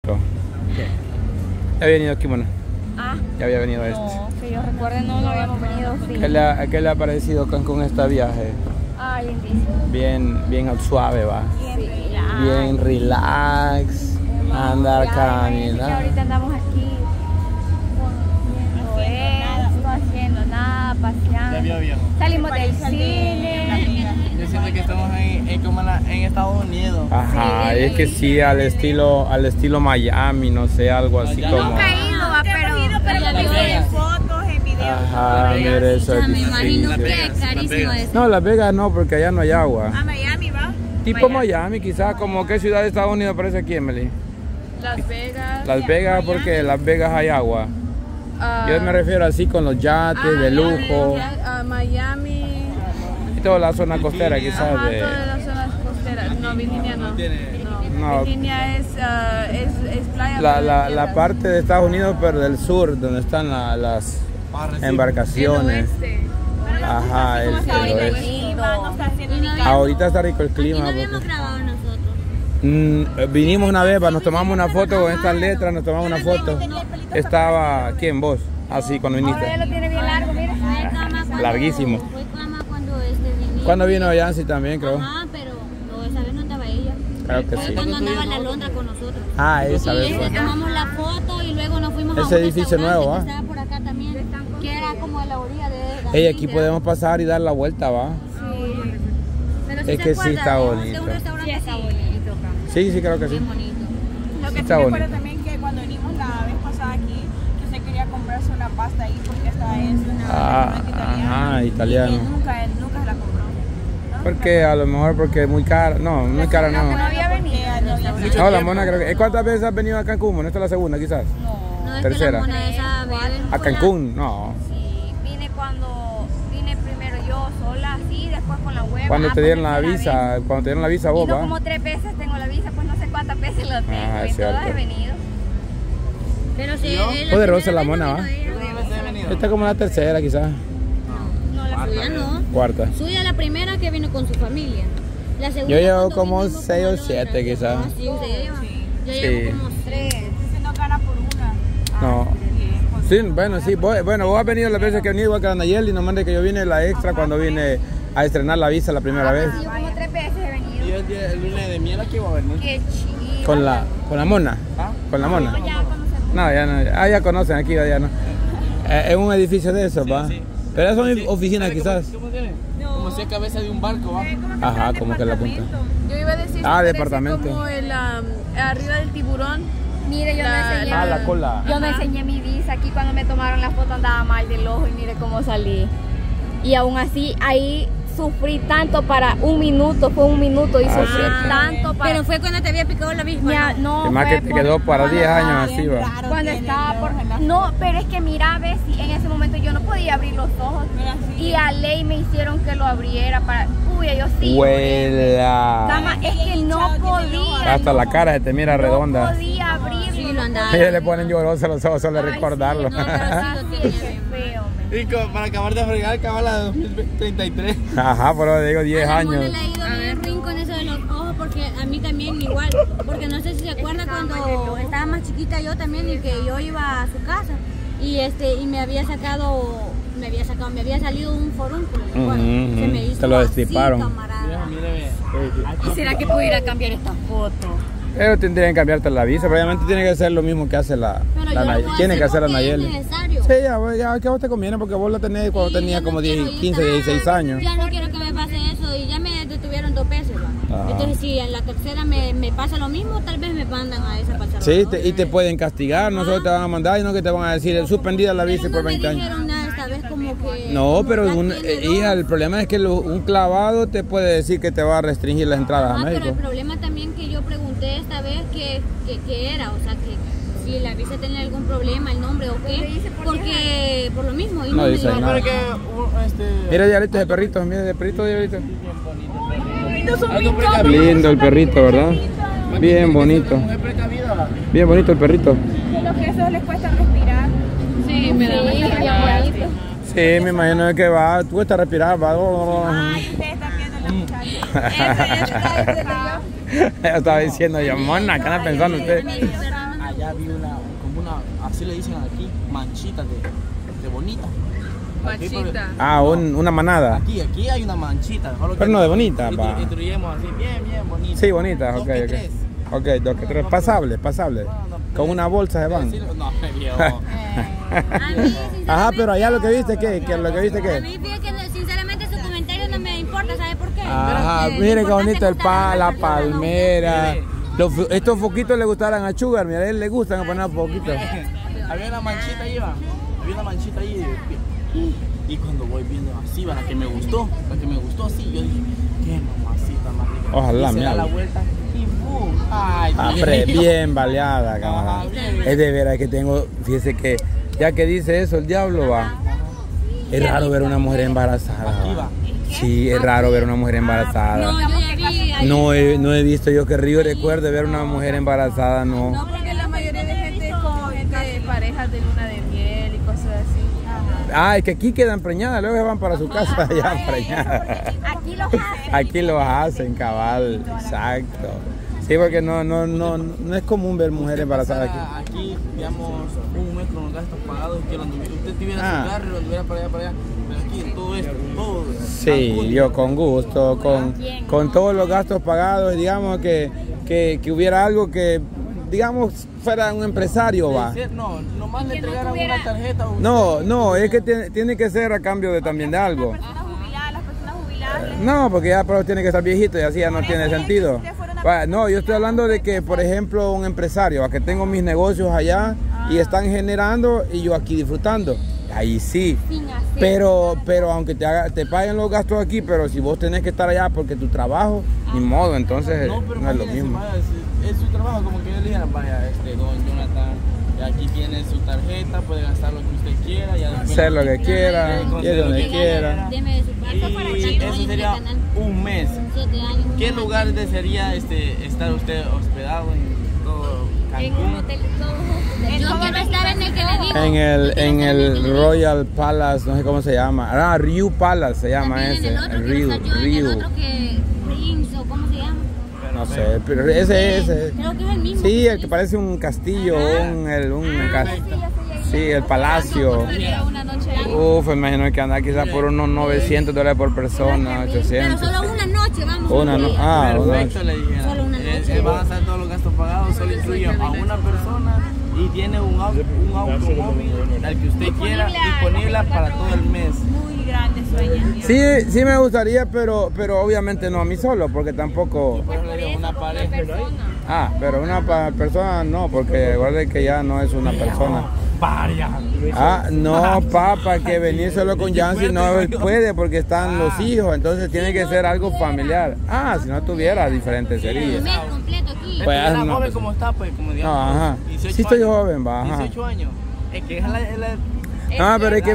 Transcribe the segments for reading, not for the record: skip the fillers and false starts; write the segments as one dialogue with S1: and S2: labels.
S1: ¿Ya había venido aquí, bueno?
S2: ¿Ah?
S1: Ya había venido a este.
S2: No, que yo recuerde no habíamos venido, sí.
S1: ¿Qué le ha parecido Cancún este viaje?
S2: Ay, lindísimo.
S1: Bien suave, va.
S2: Sí,
S1: Bien relax. Andar caminando.
S2: Ahorita andamos aquí haciendo nada, paseando. Salimos del cine.
S3: Yo siento que estamos como en Estados Unidos.
S1: Ajá, es que sí, al estilo Miami, no sé, algo así como.
S2: Nunca he ido, pero ya vio en fotos, en videos.
S1: Ajá, mire eso.
S2: Me imagino que es carísimo eso.
S1: No, Las Vegas no, porque allá no hay agua.
S2: A Miami va.
S1: Tipo Miami, quizás, como qué ciudad de Estados Unidos parece aquí, Emily.
S2: Las Vegas.
S1: Las Vegas, porque en Las Vegas hay agua. Yo me refiero así con los yates de lujo.
S2: Miami.
S1: Y toda la zona costera, quizás.
S2: Ajá, todas las zonas costeras. No, Virginia no. No. Virginia es playa.
S1: La parte de Estados Unidos, pero del sur, donde están las embarcaciones. Ajá, el oeste. Ahorita está rico el clima.
S2: No habíamos grabado nosotros.
S1: Vinimos una vez, nos tomamos una foto con estas letras, nos tomamos una foto. Estaba, ¿quién? ¿Vos? Así, cuando viniste.
S2: Ahora lo tiene bien largo, mira.
S1: Larguísimo.
S2: Fue cama cuando vinimos.
S1: ¿Cuándo vino Yancy también, creo?
S2: Ah, pero no, esa vez no estaba ella.
S1: Claro que sí.
S2: Cuando andaba la Londra con nosotros.
S1: Ah, esa vez fue.
S2: Tomamos la foto y luego nos fuimos a
S1: ese edificio nuevo, ¿va?
S2: Que estaba por acá también, que era como a la orilla de...
S1: Ey, aquí podemos pasar y dar la vuelta, ¿va?
S2: Sí. Pero
S1: Es que sí está bonito.
S2: un restaurante está bonito.
S1: Sí, creo que sí.
S2: Bien bonito.
S4: Lo que sí
S1: está
S4: me
S1: bonito.
S4: acuerdo también que cuando venimos la vez pasada aquí, que usted quería comprarse una pasta ahí porque esta es una
S1: Ajá, italiano.
S4: y que nunca se la compró. ¿No?
S1: Porque a lo mejor porque es muy cara. No, muy cara no.
S4: No había venido.
S1: No, la mona creo que... ¿Cuántas veces has venido a Cancún? ¿No esta es la segunda, quizás?
S2: No, es
S1: Tercera.
S2: que la mona esa vez
S1: ¿A Cancún? No.
S2: Sí, vine primero yo sola, así, después con la hueva.
S1: Cuando te dieron la visa, vos,
S2: Vino
S1: ¿va?
S2: como 3 veces tengo la visa, pues no sé cuántas veces lo tengo.
S1: Ah, es
S2: En todas
S1: cierto.
S2: he venido. Pero sí,
S1: Poderosa la mona, ¿va? Esta es como la tercera, quizás.
S2: No, la suya no.
S1: Cuarta.
S2: Suya la primera que vino con su familia. La segunda
S1: Yo llevo
S2: cuando
S1: como
S2: vinimos
S1: 6 o
S2: Londra.
S1: 7, quizás.
S2: Ah, sí, usted ya lleva. Yo
S1: Sí.
S2: llevo como 3.
S4: Se nos gana por una.
S1: No. Sí, bueno, sí. Vos has venido las veces que he venido, igual que la Nayeli, nomás de que yo vine la extra cuando vine a estrenar la visa la primera vez.
S2: Yo como 3 veces he venido.
S3: Y el lunes de miel aquí va a venir.
S2: Qué chido.
S1: Con la mona.
S3: ¿Ah?
S1: Con la mona.
S2: Ya conocemos.
S1: No, ya no. Ah, ya conocen aquí, ya no. Es un edificio de esos, ¿va?
S3: Sí.
S1: Pero son oficinas, quizás.
S3: ¿Cómo tiene? Como si es cabeza de un barco, ¿va?
S1: Ajá, como que la punta.
S4: Yo iba a decir
S1: departamento.
S4: como arriba del tiburón.
S2: Mire, yo me enseñé.
S1: la cola.
S2: Yo me enseñé mi visa aquí cuando me tomaron la foto, andaba mal del ojo y mire cómo salí. Y aún así ahí sufrí tanto para 1 minuto, fue 1 minuto y sufrí
S1: cierto.
S2: tanto para...
S5: Pero fue cuando te había picado la misma.
S2: no,
S1: Y más
S2: fue
S1: que te quedó para 10 años así, va.
S2: cuando estaba por... No, pero es que mira, ves, en ese momento yo no podía abrir los ojos. Y a ley me hicieron que lo abriera para... Uy, yo sí.
S1: Huela.
S2: Dama, es que no podía.
S1: Hasta la cara se te mira redonda.
S2: No podía abrirlo.
S5: Sí, lo andaba.
S1: Ellos le ponen llorosos los ojos solo de recordarlo.
S5: No, pero sí lo tiene.
S2: Feo,
S3: Y para acabar de fregar, acaba la de 2033.
S1: Ajá, pero digo 10
S5: A la mona
S1: años.
S5: le ha ido bien ruin con eso de los ojos, porque a mí también igual, porque no sé si se acuerda cuando estaba más chiquita yo también y que yo iba a su casa y me había salido un forúnculo.
S1: Ujú,
S5: Se me hizo
S1: te lo
S5: así,
S1: destriparon.
S5: camarada.
S3: Mire,
S5: ¿Y será que pudiera cambiar esta foto?
S1: Pero tendrían que cambiarte la visa, pero obviamente tiene que hacer lo mismo que hace
S5: Pero yo lo voy a
S1: tiene que hacer la
S5: porque es
S1: Nayeli.
S5: necesario.
S1: Sí, ya que a vos te conviene porque vos la tenés cuando tenía como 15, 16 años.
S5: Ya no quiero que me pase eso y ya me detuvieron 2 veces. ¿Va?
S1: Ajá.
S5: Entonces si en la tercera me pasa lo mismo, tal vez me mandan a esa pasar.
S1: Sí, y te pueden castigar, no solo te van a mandar, sino que te van a decir suspendida la visa por 20
S5: No me
S1: años.
S5: dijeron nada esta vez como que...
S1: No, pero
S5: ya tiene
S1: hija,
S5: dos.
S1: el problema es que un clavado te puede decir que te va a restringir las entradas a
S5: Pero
S1: México.
S5: el problema también que yo pregunté esta vez que era, o sea, que si la visa tenía algún problema, el nombre o qué, porque por lo mismo. Y
S1: No
S5: me
S1: dice
S5: dijeron.
S1: nada.
S3: porque
S1: Mira, Diablito, ese perrito, mira, el perrito, Diablito.
S3: algo precavido.
S1: Lindo el perrito, ¿verdad? Bien bonito.
S3: Mujer precavida, ¿va?
S1: Bien bonito el perrito.
S4: Los que eso les cuesta respirar.
S2: Sí, me da mucha bonito.
S1: Sí, me imagino que va, tú estás respirando, va.
S4: Ay, ustedes están viendo la muchacha.
S1: Yo estaba diciendo yo, mona, ¿qué anda pensando usted?
S3: allá vi como una, así le dicen aquí, manchitas de bonita.
S4: Manchita.
S1: Ah, una manada.
S3: Aquí hay una manchita.
S1: Pero no de bonita, va.
S3: Instruyemos así, bien bonita.
S1: Sí, bonita,
S3: Dos
S1: ok,
S3: que
S1: ok.
S3: tres.
S1: Ok, 2 que 3. Pasable. Con una bolsa se van.
S3: No, viejo.
S5: A mí, sinceramente,
S1: Ajá, pero allá lo que viste, ¿qué? Lo que viste,
S5: a
S1: ¿qué?
S5: mí fíjate que sinceramente su comentario no me importa, ¿sabe por qué?
S1: Ajá,
S5: Porque
S1: mire
S5: lo
S1: qué bonito
S5: importante
S1: el
S5: es gustar a
S1: la
S5: las personas, ¿no?
S1: palmera. Estos foquitos le gustaran a Sugar, mira, a él le gustan poner foquitos.
S3: Había una manchita ahí, va. Había una manchita ahí. Y cuando voy viendo así, va, la que me gustó así, yo dije, qué mamacita más rica.
S1: Ojalá,
S3: y se da
S1: mira.
S3: la vuelta y ¡pum! ¡Ay,
S1: Bien baleada, camarada. Es de veras que tengo, fíjese que, ya que dice eso, el diablo va. Es raro ver una mujer embarazada.
S3: Aquí va.
S1: Sí, es raro ver una mujer embarazada.
S5: No, yo ya vi ahí.
S1: No he visto yo que Río recuerde ver una mujer embarazada, no.
S4: No, porque la mayoría de gente es como de parejas de luna de miel y cosas así.
S1: Ah, es que aquí quedan preñadas, luego se van para su casa ya preñadas.
S2: Aquí los hacen.
S1: Aquí lo hacen, cabal, exacto. Sí, porque no es común ver mujeres embarazadas aquí.
S3: Aquí, digamos, un mes con los gastos pagados, que usted tuviera su carro y lo anduviera para allá. Pero aquí todo esto, todo.
S1: Sí, yo con gusto, con todos los gastos pagados, digamos que hubiera algo que, digamos, fuera un empresario, va.
S3: No, nomás le entregaran una tarjeta.
S1: No, es que tiene que ser a cambio de también de algo.
S4: Las personas jubiladas.
S1: No, porque ya pero tiene que estar viejito y así ya no tiene sentido. No, yo estoy hablando de que, por ejemplo, un empresario, a que tengo mis negocios allá y están generando y yo aquí disfrutando. Ahí sí. Pero aunque te paguen los gastos aquí, pero si vos tenés que estar allá porque tu trabajo, ni modo, entonces no es lo mismo.
S3: Vaya, es su trabajo, como que yo le dijera, vaya, don Jonathan, aquí tiene su tarjeta, puede gastar lo que usted quiera.
S1: Hacer lo que quiera, ir donde quiera.
S5: Deme de su parte.
S3: Y eso sería un mes.
S5: 7 años.
S3: ¿Qué lugar desearía estar usted hospedado en todo
S2: En
S3: Cancún?
S2: un hotel todo.
S5: Yo quiero estar en el que le digo.
S1: En el Royal Palace, no sé cómo se llama. Ah, Ryu Palace se llama
S5: También
S1: ese.
S5: en el otro,
S1: Ryu.
S5: el otro que Prince o cómo se llama.
S1: No sé, pero ese.
S5: Creo que es el mismo.
S1: Sí, el que parece un castillo, sí, el palacio.
S4: Una noche ahí.
S1: Uf, imagino que anda quizás por unos $900 por persona,
S5: Pero
S1: 800.
S5: solo una noche, vamos.
S1: Una
S5: un
S1: no-
S5: día.
S1: ah,
S3: Perfecto, le dijera.
S5: Solo una noche.
S3: Van a estar todos los gastos pagados, solo incluye a una persona y tiene un automóvil al que usted quiera disponible para todo el mes.
S4: Muy grande sueño.
S1: Sí me gustaría, pero obviamente no a mí solo, porque tampoco.
S3: Por eso le digo, una pareja.
S1: Ah, pero una persona no, porque recuerde que ya no es una persona.
S3: Varias.
S1: Ah, no, papá, que venir solo con Yancy no puede porque están los hijos, entonces tiene que ser algo familiar. Ah, si no tuviera, diferente sería.
S5: Un mes completo aquí.
S1: Pues,
S3: Era
S1: no,
S3: joven como está, pues, como digamos.
S1: No, ajá.
S3: 18
S1: Sí estoy
S3: años.
S1: joven, va, ajá.
S3: 18 años. Es que es la
S1: Ah, pero es que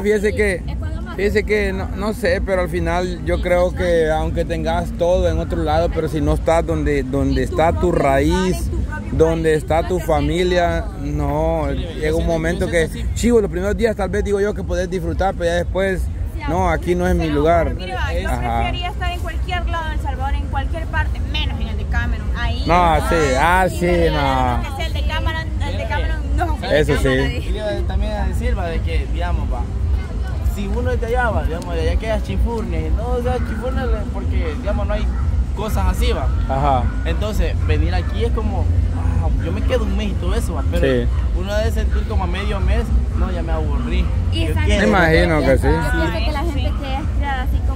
S1: fíjese que no sé, pero al final yo creo que aunque tengas todo en otro lado, pero si no estás donde está tu raíz, donde está tu familia, no, llega un momento que, chivo, los primeros días tal vez digo yo que podés disfrutar, pero ya después, no, aquí no es mi lugar.
S4: Mira, yo preferiría estar en cualquier lado de El Salvador, en cualquier parte, menos en el de Cameron. Ahí.
S1: No, sí, sí, no.
S4: Que sea el de Cameron, no.
S1: Eso sí.
S3: Y yo también a decir, va, de que, digamos, va, si uno es de allá, va, digamos, de allá queda chifurnia, y no, o sea, chifurnia porque, digamos, no hay cosas así, va.
S1: Ajá.
S3: Entonces, venir aquí es como, yo me quedo un mes y todo eso, va, pero
S1: Sí.
S3: uno debe sentir como a medio mes, no, ya me aburrí.
S2: Y
S3: Yo
S2: exacto.
S3: quiero-
S1: Me imagino que sí.
S2: Yo pienso que la gente que es criada así como,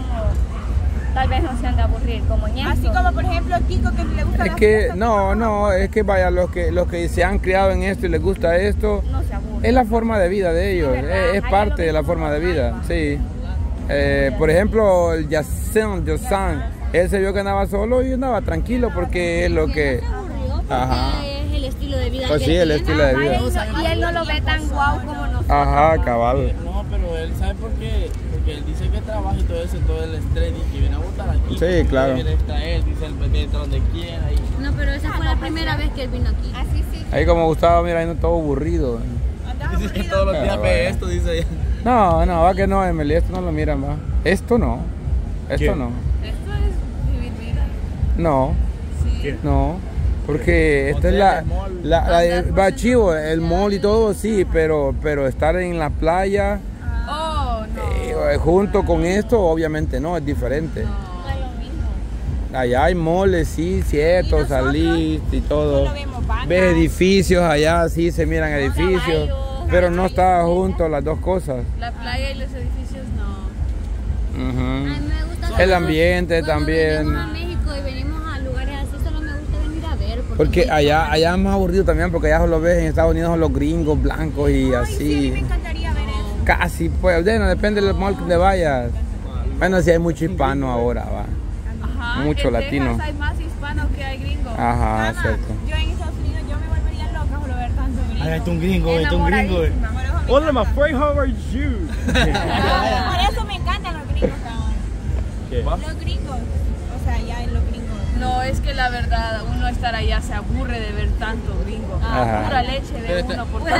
S2: tal vez no se han de aburrir, como en
S4: Así
S2: esto.
S4: como por ejemplo Kiko que le gusta
S1: Es
S4: la
S1: que,
S4: fiesta,
S1: no, es que vaya, los que se han criado en esto y les gusta esto,
S2: No se aburre.
S1: es la forma de vida de ellos, es parte de la forma de vida, sí. Por ejemplo, el Yosan, él se vio que andaba solo y andaba tranquilo porque es lo que...
S5: Se aburrió porque
S1: Ajá.
S5: es el estilo de vida
S1: Pues
S5: que
S1: sí, el
S5: tiene.
S1: estilo de vida.
S2: Y él no lo ve tan guau como nosotros.
S1: Ajá, cabal.
S3: No, pero él sabe por qué, porque él dice que trabaja y todo eso, todo el estrés y que viene a votar aquí.
S1: Sí,
S3: porque
S1: claro.
S3: Viene a extraer, dice él puede entrar donde quiera y...
S5: No, pero esa fue la primera vez que él vino aquí.
S2: Así sí.
S1: Ahí como Gustavo, mira, ahí no todo aburrido.
S4: andaba
S3: Dice que
S4: aburrido.
S3: todos los días
S1: Ah,
S3: ve
S1: bueno.
S3: esto, dice ella.
S1: No, va que no, Emily, esto no lo miran, va. Esto no. Esto
S3: ¿Qué?
S1: no.
S4: Esto es vivir vida.
S1: No.
S4: Sí.
S1: No. Porque esta es va chivo, el mall y todo, sí, pero estar en la playa junto con esto, obviamente no, es diferente.
S2: No es lo mismo.
S1: Allá hay moles, sí, cierto, salís y todo. Ves edificios allá, sí, se miran edificios, pero no está junto las dos cosas.
S4: La playa y los edificios no.
S5: A mí me gusta
S1: El ambiente también.
S5: Venimos a México y venimos a lugares así, solo me gusta venir a ver.
S1: Porque allá es más aburrido también, porque allá solo ves en Estados Unidos los gringos blancos y así.
S4: Sí, me encantaría ver eso.
S1: Casi, pues, depende del mall donde vayas. Bueno, si hay mucho hispano ahora, va.
S4: Ajá,
S1: Mucho
S4: en
S1: latino.
S4: Texas hay más hispanos que hay gringos.
S1: Ajá, cierto.
S4: Yo en Estados Unidos yo me volvería loca por ver tanto gringo.
S3: Ahí está un gringo, ahí está un gringo. Hola, my friend, how are you?
S4: Por eso me encantan los gringos, cabrón. Los gringos, o sea, ya en los gringos. No, es que la verdad, uno estar allá se aburre de ver tanto gringo. Pura leche ve uno por todo.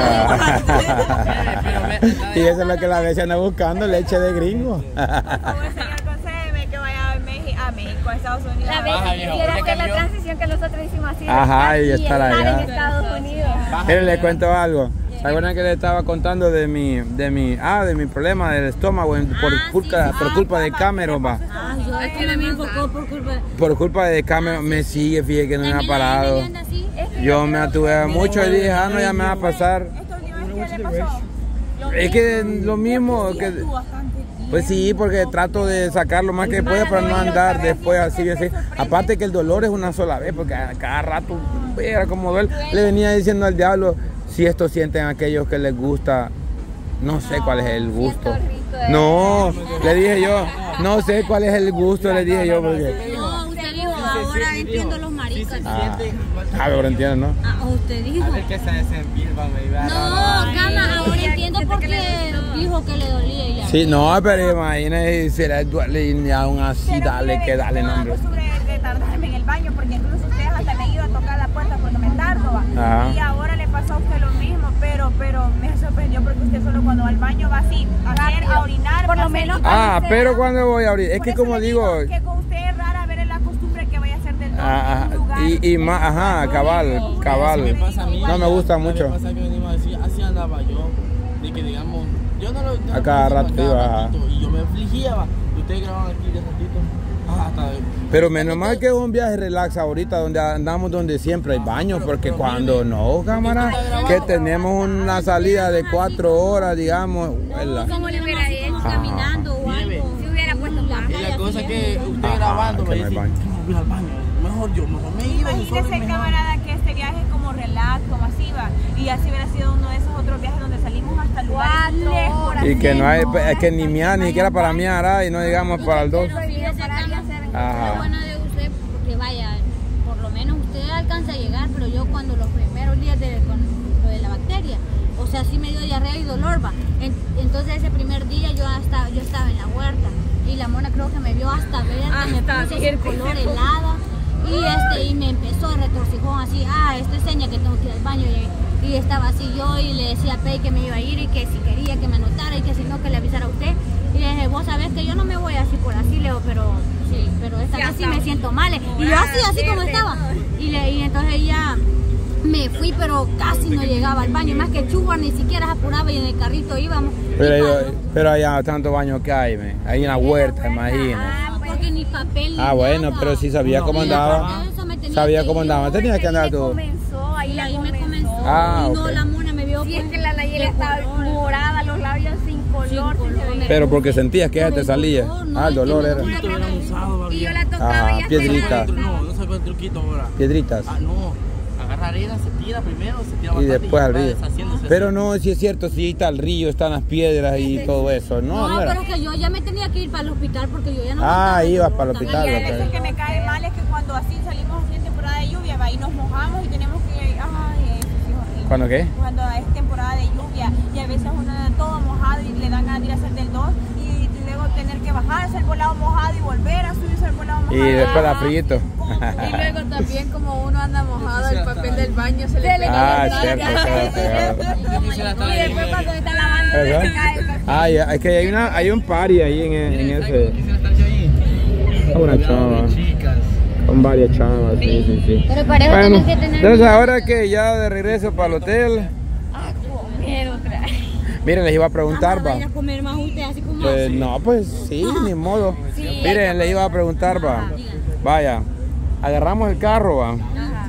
S1: Y eso es lo que la vez anda buscando, leche de gringo.
S4: Por favor, señor, concédeme que vaya a México, a Estados Unidos.
S2: La vez quisiera hacer la transición que nosotros hicimos así.
S1: Ajá, y estar allá.
S2: en Estados Unidos.
S1: Miren, les cuento algo. ¿Se acuerdan que les estaba contando de mi problema del estómago por culpa de Cameron, va?
S5: Yo es que me enfocó
S1: Por culpa de Cameron me sigue, fíjate que no me ha parado. Yo me atuve mucho y dije, no, ya me va a pasar.
S4: ¿Qué le pasó?
S1: Es que lo mismo que... Pues sí, porque trato de sacar lo más que pueda para no andar después así, así. Aparte que el dolor es una sola vez, porque cada rato, era como duele. Le venía diciendo al diablo, si esto sienten aquellos que les gusta, no sé cuál es el gusto. No, le dije yo, no sé cuál es el gusto, le dije yo, porque...
S5: No, usted dijo, ahora entiendo los maricas.
S1: Ahora entiendo, ¿no?
S5: Usted dijo.
S3: A ver qué se desenvilva, me iba a
S5: No, Gama, ahora entiendo por qué dijo que le dolía ya.
S1: Sí, no, pero imagínese si le duele y aún así dale, que dale nombre.
S4: De tardarme en el baño, porque incluso ustedes hasta me iban a tocar la puerta porque me tardo, ¿va?
S1: Ajá.
S4: Y ahora le pasó a usted lo mismo, pero me sorprendió porque usted solo cuando va al baño va así, a orinar.
S2: Por lo menos.
S1: Pero cuando voy a abrir, es que como digo...
S4: Que con usted es rara ver la costumbre que vaya a hacer del en un lugar.
S1: Y más, ajá, cabal. No me gusta mucho.
S3: Pasa que venimos así andaba yo, de que digamos, yo no lo...
S1: A cada rato iba,
S3: y yo me afligía, va. Ustedes graban aquí de ratito.
S1: Pero menos mal que es un viaje relax ahorita, donde andamos donde siempre hay baños, porque cuando no, cámara, que tenemos una salida de 4 horas, digamos.
S5: ¿Cómo le hubiera hecho? Caminando o algo.
S2: Si hubiera puesto más.
S3: Y la cosa que usted grabando me dice, voy al baño. Mejor me iba.
S4: Imagínese, camarada, que este viaje es como relax, como así va. Y así hubiera sido uno de esos otros viajes donde salimos hasta lugares lejos.
S1: Y que no hay, es que ni mía, ni siquiera para mí hará, y no digamos para el 2.
S5: Lo bueno de usted, porque vaya, por lo menos usted alcanza a llegar, pero yo cuando los primeros días con lo de la bacteria, o sea, sí me dio diarrea y dolor, va. Entonces ese primer día yo estaba en la huerta y la mona creo que me vio hasta verde, me puso ese color helada y me empezó a retorcijón así, esto es seña que tengo que ir al baño y estaba así yo y le decía a Pei que me iba a ir y que si quería que me anotara y que si no que le avisara a usted y le dije, vos sabés que yo no me voy así por así, Leo, pero esta vez sí me siento mal y yo así como estaba y entonces ella me fui, pero casi no llegaba al baño, más que Chuba ni siquiera se apuraba y en el carrito íbamos.
S1: Pero allá tanto baño que hay, ahí en la huerta, imagínate.
S5: Porque ni papel ni
S1: bueno,
S5: nada.
S1: pero sí sabía cómo andaba. Sabía cómo andaba, tenía que andar tú.
S5: Ahí me comenzó.
S1: Y
S5: no, la mona me vio.
S2: Sí, es que la Nayeli estaba morada, los labios sin color.
S1: Pero porque sentías que ella te salía. El dolor era.
S2: Y yo la tocaba y
S1: piedritas.
S3: No sacó el truquito ahora.
S1: Piedritas.
S3: No. Agarra arena, se tira primero, se tira
S1: y después al río. Pero
S3: así.
S1: No, si es cierto, si está el río, están las piedras y todo eso. No,
S5: pero que yo ya me tenía que ir para el hospital porque yo ya no.
S1: Ibas para el hospital.
S4: Y a veces que me cae mal es que cuando así salimos así en temporada de lluvia, va, y nos mojamos y tenemos que ir. Eso sí es horrible.
S1: ¿Cuándo qué?
S4: Cuando es temporada de lluvia y a veces uno anda todo mojado y le dan ganas de ir a hacer del 2 y luego tener que bajarse el volado mojado y volver a subirse el volado mojado.
S1: Y después la frito.
S4: Y luego también como uno anda mojado, el papel del baño se le pega.
S1: Cierto,
S2: Y después cuando está lavando se cae el papel.
S1: Es que hay un party ahí en ese. Una chava. Son varias chamas, sí.
S5: Pero para eso
S1: Bueno,
S5: tienen que tener...
S1: entonces ahora que ya de regreso para el hotel,
S2: Comer otra vez.
S1: miren, les iba a preguntar, va.
S5: ¿Van a comer más usted así como
S1: Pues
S5: así?
S1: no, pues sí, ni modo. Miren, les iba a preguntar, va. Vaya, agarramos el carro, va.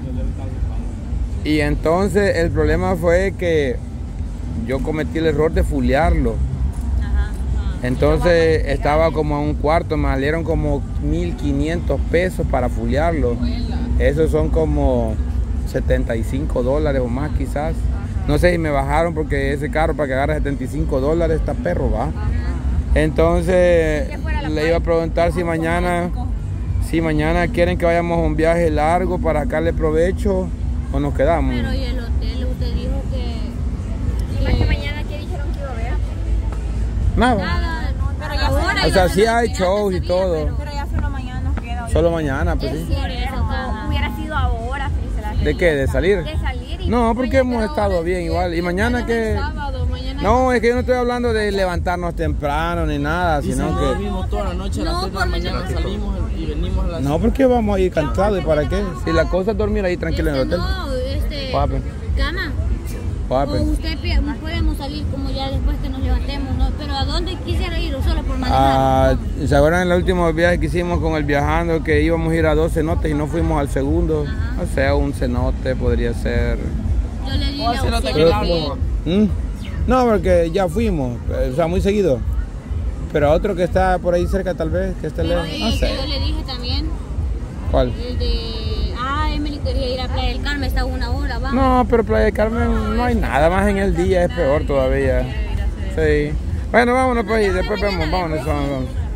S1: Y entonces el problema fue que yo cometí el error de fulearlo. Entonces estaba como a un cuarto, me salieron como 1,500 pesos para fulearlo. Esos son como $75 o más quizás. No sé si me bajaron porque ese carro para que agarre $75 está perro, va. Entonces le iba a preguntar si mañana quieren que vayamos a un viaje largo para sacarle provecho o nos quedamos.
S5: Pero y el hotel, usted dijo que...
S2: Más que mañana, ¿qué dijeron que iba a haber?
S1: Nada.
S5: Pero ya ahora...
S1: O sea, sí hay shows y todo.
S4: Pero ya solo mañana nos queda.
S1: Solo mañana, pues sí.
S2: Hubiera sido ahora, fíjese la gente.
S1: ¿De qué? ¿De salir?
S2: De salir y
S1: No, porque hemos estado bien igual. Y mañana que... No, es que yo no estoy hablando de levantarnos temprano ni nada, sino que...
S3: Dormimos toda la noche, a las 3 de la mañana salimos y venimos a las...
S1: No, porque vamos a ir cansados, ¿y para qué? Si la cosa es dormir ahí tranquilo en el hotel.
S5: No,
S1: Papi.
S5: cama.
S1: Papi.
S5: O usted podemos salir como ya después que nos levantemos, ¿no? Pero ¿a dónde quisiera ir? ¿O solo por manejar?
S1: ¿Se acuerdan en el último viaje que hicimos con el viajando que íbamos a ir a 2 cenotes y no fuimos al segundo? O sea, un cenote podría ser...
S5: Yo le di
S3: O al
S5: la
S3: cenote
S5: opción.
S3: que hablo.
S1: No, porque ya fuimos, o sea, muy seguido. Pero otro que está por ahí cerca tal vez, que esté lejos, no sé.
S5: Yo le dije también,
S1: ¿Cuál?
S5: el de... Emily quería ir a Playa del Carmen, está 1 hora, vamos.
S1: No, pero Playa del Carmen no hay nada más en el día, es peor todavía. Sí. Bueno, vámonos pues y después vemos, vámonos.